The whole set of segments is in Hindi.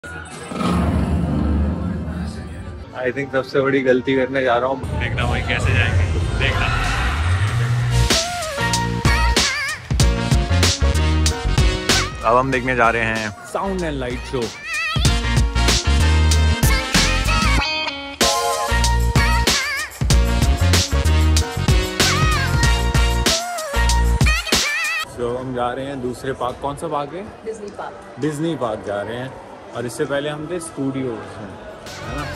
आई थिंक सबसे बड़ी गलती करने जा रहा हूँ। देखना भाई कैसे जाएंगे, देखना। अब हम देखने जा रहे हैं साउंड एंड लाइट शो। तो हम जा रहे हैं दूसरे पार्क। कौन सा पार्क है? Disney park. डिज्नी पार्क जा रहे हैं। और इससे पहले हम थे स्टूडियोज में, है ना।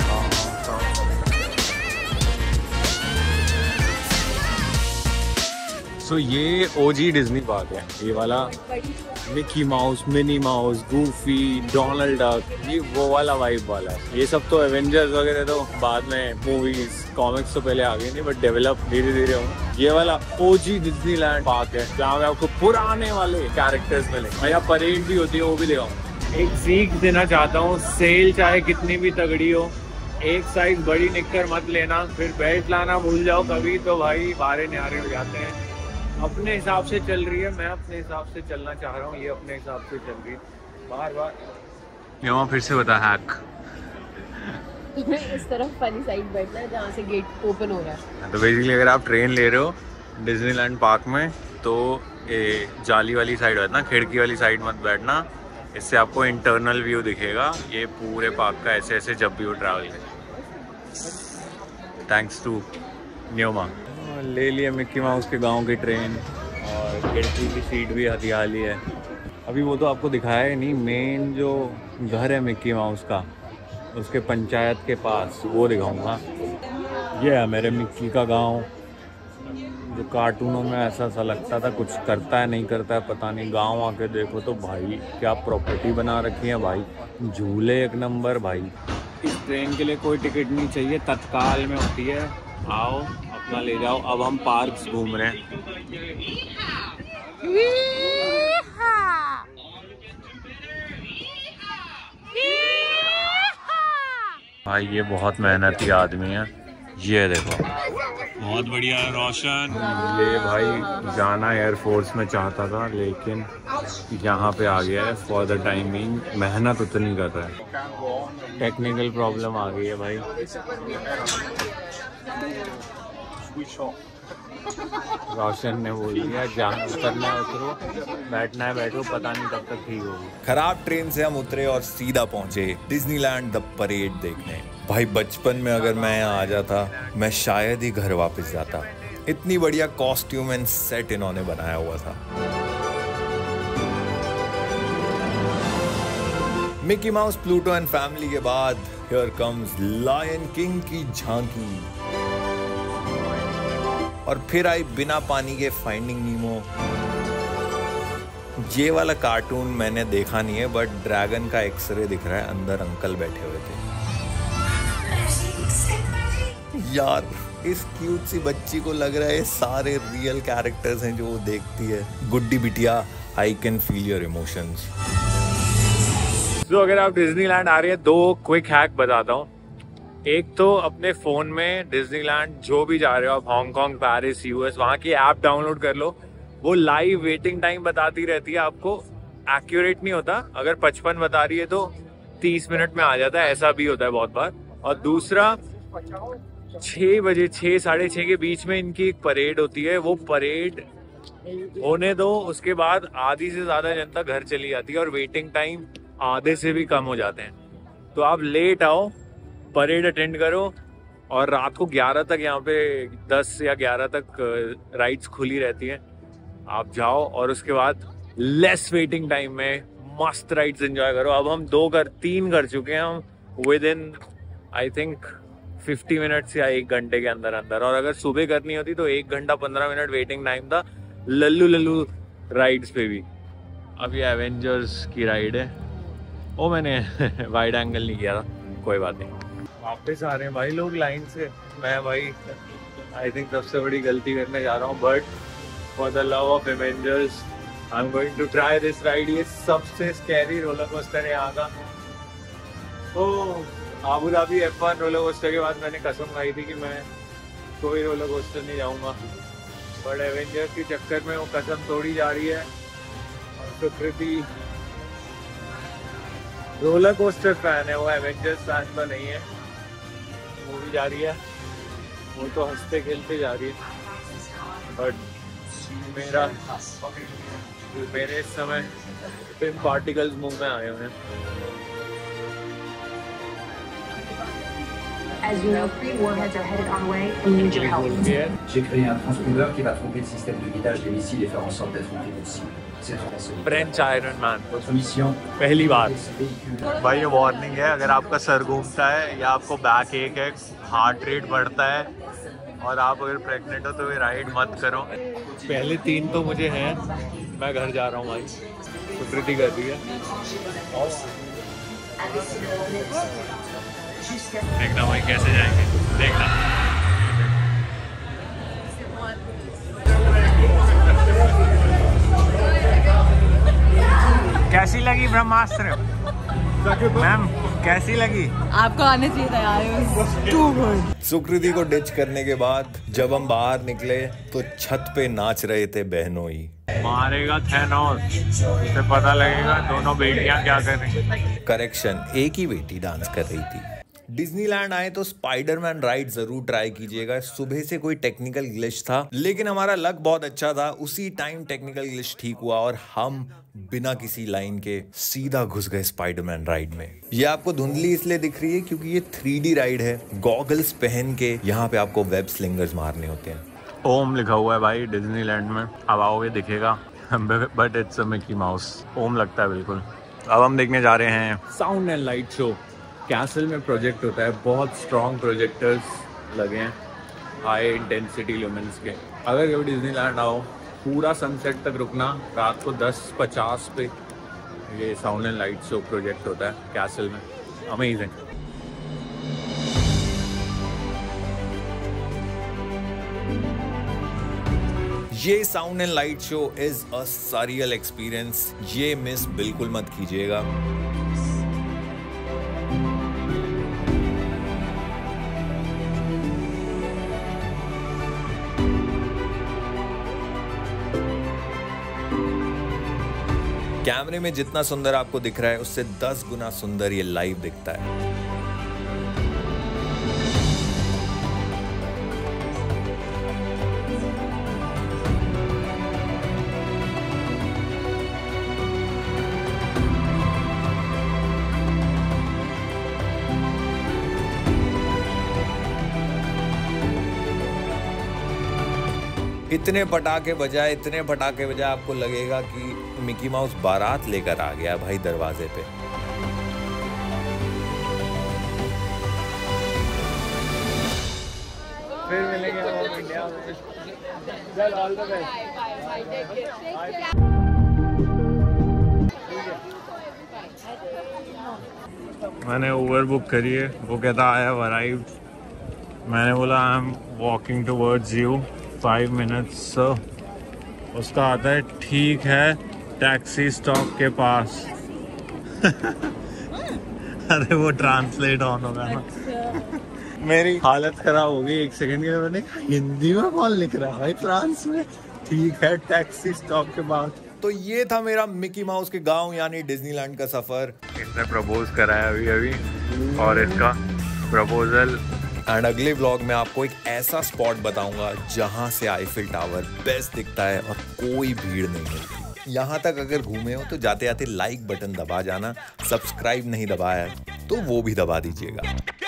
सो ये ओजी डिज्नी पार्क है, ये वाला Mickey Mouse, Minnie Mouse, Goofy, Donald Duck, ये वो वाला वाइब वाला है। ये सब तो एवेंजर्स वगैरह तो बाद में, मूवीज कॉमिक्स तो पहले आ गए नहीं, बट डेवलप धीरे धीरे होंगे। ये वाला ओजी डिज्नीलैंड पार्क है जहाँ पे आपको पुराने वाले कैरेक्टर्स मिले। यहाँ परेड भी होती है, वो भी दिखाऊँ। एक सीख देना चाहता हूँ, सेल चाहे कितनी भी तगड़ी हो, एक साइज बड़ी निक्कर मत लेना, फिर बेल्ट लाना भूल जाओ कभी तो भाई बारे न्यारे हो जाते हैं। अपने हिसाब से चल रही है, मैं अपने हिसाब से चलना चाह रहा हूँ, ये अपने हिसाब से चल रही है। बार बार यहाँ फिर से बता हैक। इस तरफ वाली साइड बैठना है जहाँ से गेट ओपन हो रहा है। तो बेसिकली अगर आप ट्रेन ले रहे हो डिज्नीलैंड पार्क में तो ये जाली वाली साइड बैठना, खिड़की वाली साइड मत बैठना। इससे आपको इंटरनल व्यू दिखेगा ये पूरे पार्क का, ऐसे ऐसे जब भी वो ट्रैवल करें। Thanks to Nyoma. ले लिए मिक्की माउस के गांव की ट्रेन और खिड़की की सीट भी हथियाली है। अभी वो तो आपको दिखाया ही नहीं, मेन जो घर है मिक्की माउस का उसके पंचायत के पास, वो दिखाऊंगा। ये है मेरे मिक्की का गांव, जो कार्टूनों में ऐसा सा लगता था कुछ करता है नहीं करता है पता नहीं। गांव आके देखो तो भाई क्या प्रॉपर्टी बना रखी है भाई, झूले एक नंबर भाई। इस ट्रेन के लिए कोई टिकट नहीं चाहिए, तत्काल में होती है, आओ अपना ले जाओ। अब हम पार्क्स घूम रहे हैं। भाई ये बहुत मेहनती आदमी है, ये देखो बहुत बढ़िया है रोशन। ये भाई जाना एयरफोर्स में चाहता था लेकिन यहाँ पे आ गया है फॉर द टाइम बीइंग। मेहनत उतनी कर रहा है, टेक्निकल प्रॉब्लम आ गई है भाई। रोशन ने बोल दिया जहाँ उतरना है उतरो, बैठना है बैठो, पता नहीं कब तक ठीक होगी। खराब ट्रेन से हम उतरे और सीधा पहुंचे डिज्नीलैंड द परेड देखने। भाई बचपन में अगर मैं यहाँ आ जाता मैं शायद ही घर वापस जाता, इतनी बढ़िया कॉस्ट्यूम एंड सेट इन्होंने बनाया हुआ था। Mickey Mouse, Pluto and family के बाद हियर कम्स लायन किंग की झांकी, और फिर आई बिना पानी के फाइंडिंग नीमो। ये वाला कार्टून मैंने देखा नहीं है बट ड्रैगन का एक्सरे दिख रहा है, अंदर अंकल बैठे हुए थे। यार इस क्यूट सी बच्ची को लग रहा है सारे रियल कैरेक्टर्स हैं जो वो देखती है। गुड्डी बिटिया, I can feel your emotions. तो अगर आप डिज्नीलैंड आ रहे हैं, दो क्विक हैक बताता हूँ। एक तो अपने फोन में डिज्नीलैंड जो भी जा रहे हो आप, हांगकांग, पेरिस, यूएस, वहाँ की ऐप डाउनलोड कर लो। वो लाइव वेटिंग टाइम बताती रहती है आपको, एक्यूरेट नहीं होता। अगर 55 बता रही है तो 30 मिनट में आ जाता है, ऐसा भी होता है बहुत बार। और दूसरा 6 बजे, 6 साढ़े 6 के बीच में इनकी एक परेड होती है। वो परेड होने दो, उसके बाद आधी से ज्यादा जनता घर चली जाती है और वेटिंग टाइम आधे से भी कम हो जाते हैं। तो आप लेट आओ, परेड अटेंड करो, और रात को 11 तक यहाँ पे 10 या 11 तक राइड्स खुली रहती हैं। आप जाओ और उसके बाद लेस वेटिंग टाइम में मस्त राइड्स एंजॉय करो। अब हम 3 कर चुके हैं हम within I think 50 minutes या 1 घंटे के अंदर अंदर। और अगर सुबह करनी होती तो 1 घंटा 15 मिनट वेटिंग टाइम था लल्लू राइड्स पे भी। अब ये एवेंजर्स की राइड है, वो मैंने वाइड एंगल नहीं किया था, कोई बात नहीं। वापस आ रहे हैं भाई लोग लाइन से। मैं भाई आई थिंक सबसे बड़ी गलती करने जा रहा हूँ, but for the love of Avengers I am going to try this ride. ये सबसे स्कैरी रोलर कोस्टर है यहाँ का। तो Abu Dhabi F1 roller coaster के बाद मैंने कसम खाई थी कि मैं कोई रोलर कोस्टर नहीं जाऊँगा, बट एवेंजर्स के चक्कर में वो कसम तोड़ी जा रही है। और प्रकृति रोलर कोस्टर फैन है, वो एवेंजर्स फैन तो नहीं है। मूवी जा रही है, वो तो हंसते खेलते जा रही है, बट मेरे इस समय पिन पार्टिकल्स मुंह में आए हुए हैं। As you know, 3 warheads are headed our way and need your help. J'ai créé un transpondeur qui va tromper le système de guidage des missiles et faire en sorte d'être une cible. C'est une façon. French Iron Man Votre mission, पहली बार। ce véhicule. भाई ये वार्निंग है, अगर आपका सर घूमता है या आपको बैक एक है, हार्ट रेट बढ़ता है और आप अगर प्रेग्नेंट हो तो ये राइड मत करो। पहले 3 तो मुझे हैं, मैं घर जा रहा हूँ भाई, सुकृति कर रही है। देखना भाई कैसे जाएंगे, देखना। कैसी लगी ब्रह्मास्त्र मैम, कैसी लगी? आपको आने चाहिए था यार, टू गुड। सुकृति को डिच करने के बाद जब हम बाहर निकले तो छत पे नाच रहे थे बहनोई। मारेगा थैनोस, उसे पता लगेगा दोनों बेटियां क्या कर रही हैं। करेक्शन, एक ही बेटी डांस कर रही थी। डिज्नीलैंड आए तो स्पाइडरमैन राइड जरूर ट्राई कीजिएगा। सुबह से कोई टेक्निकल ग्लिच था, लेकिन हमारा लक बहुत अच्छा था, उसी टाइम टेक्निकल ग्लिच ठीक हुआ और हम बिना किसी लाइन के सीधा घुस गए स्पाइडरमैन राइड में। ये आपको धुंधली इसलिए दिख रही है क्योंकि ये 3D राइड है। गॉगल्स पहन के यहाँ पे आपको वेब स्लिंगर्स मारने होते हैं। ओम लिखा हुआ है भाई डिज्नीलैंड में, अब आओगे दिखेगा, but it's a Mickey Mouse. ओम लगता है बिल्कुल। अब हम देखने जा रहे हैं sound and light show. Castle में प्रोजेक्ट होता है, बहुत स्ट्रॉन्ग प्रोजेक्टर्स लगे हैं, हाई इंटेंसिटी ल्यूमेंस के। अगर कभी डिज्नीलैंड आओ, पूरा सनसेट तक रुकना, रात को 10:50 पे ये sound and light show project होता है कैसल में। अमेजिंग। ये sound and light show is a surreal experience, ये मिस बिल्कुल मत कीजिएगा। कैमरे में जितना सुंदर आपको दिख रहा है उससे 10 गुना सुंदर ये लाइव दिखता है। इतने पटाखे बजाए आपको लगेगा कि मिकी माउस बारात लेकर आ गया भाई दरवाजे पे। फिर मिलेंगे हम इंडिया में। चल, ऑल द बेस्ट। मैंने उबर बुक करी है, वो कहता आई हैव अराइव्ड। मैंने बोला I am walking towards you 5 minutes। उसका आता है ठीक है टैक्सी स्टॉप के पास। अरे वो ट्रांसलेट ऑन होगा ना। मेरी हालत खराब हो गई 1 सेकंड के लिए। मैंने हिंदी में कौन लिख रहा है भाई फ्रांस में, ठीक है टैक्सी स्टॉप के पास। तो ये था मेरा मिकी माउस के गांव यानी डिज्नीलैंड का सफर। इसने प्रपोज करा है अभी और इसका प्रपोजल। एंड अगले व्लॉग में आपको एक ऐसा स्पॉट बताऊंगा जहां से आईफिल टावर बेस्ट दिखता है और कोई भीड़ नहीं मिलती। यहाँ तक अगर घूमे हो तो जाते जाते लाइक बटन दबा जाना, सब्सक्राइब नहीं दबाया तो वो भी दबा दीजिएगा।